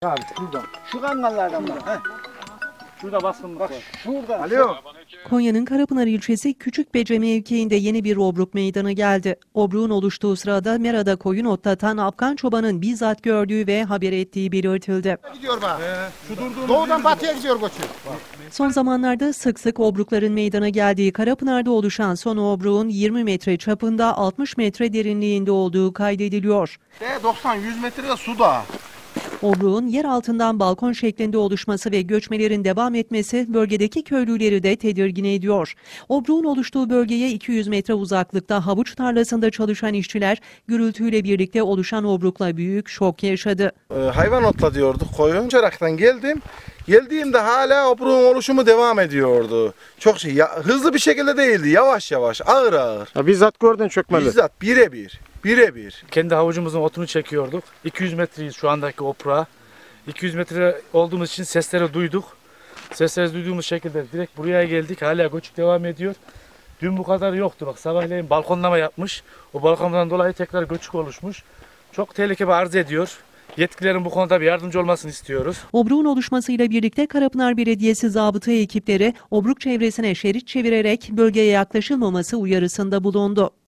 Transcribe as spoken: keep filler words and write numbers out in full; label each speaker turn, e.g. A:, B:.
A: Abi şuradan. Şu kangallardan bak. Heh.
B: Şurada baskınlık
A: Bak
B: var.
A: şuradan.
C: Alo.
D: Konya'nın Karapınar ilçesi Küçükbece mevkiinde yeni bir obruk meydana geldi. Obruğun oluştuğu sırada merada koyun otlatan Afgan çobanın bizzat gördüğü ve haber ettiği belirtildi.
C: Gidiyor bak.
B: Ee, şu durduğumuz
C: Doğudan batıya gidiyor koçu.
D: Son zamanlarda sık sık obrukların meydana geldiği Karapınar'da oluşan son obruğun yirmi metre çapında altmış metre derinliğinde olduğu kaydediliyor.
C: doksan yüz metrede su da.
D: Obruğun yer altından balkon şeklinde oluşması ve göçmelerin devam etmesi bölgedeki köylüleri de tedirgin ediyor. Obruğun oluştuğu bölgeye iki yüz metre uzaklıkta havuç tarlasında çalışan işçiler gürültüyle birlikte oluşan obrukla büyük şok yaşadı.
E: Ee, hayvan otla diyorduk koyun. Çoraktan geldim. Geldiğimde hala obruğun oluşumu devam ediyordu. Çok şey, ya, hızlı bir şekilde değildi. Yavaş yavaş, ağır ağır.
C: Ya bizzat gördün çökmeli.
E: Bizzat birebir. Birebir.
B: kendi havucumuzun otunu çekiyorduk. iki yüz metreyiz şu andaki oprağa. iki yüz metre olduğumuz için sesleri duyduk. Sesleri duyduğumuz şekilde direkt buraya geldik. Hala göçük devam ediyor. Dün bu kadar yoktu. Bak sabahleyin balkonlama yapmış. O balkondan dolayı tekrar göçük oluşmuş. Çok tehlike arz ediyor. Yetkililerin bu konuda bir yardımcı olmasını istiyoruz.
D: Obruğun oluşmasıyla birlikte Karapınar Belediyesi zabıta ekipleri obruk çevresine şerit çevirerek bölgeye yaklaşılmaması uyarısında bulundu.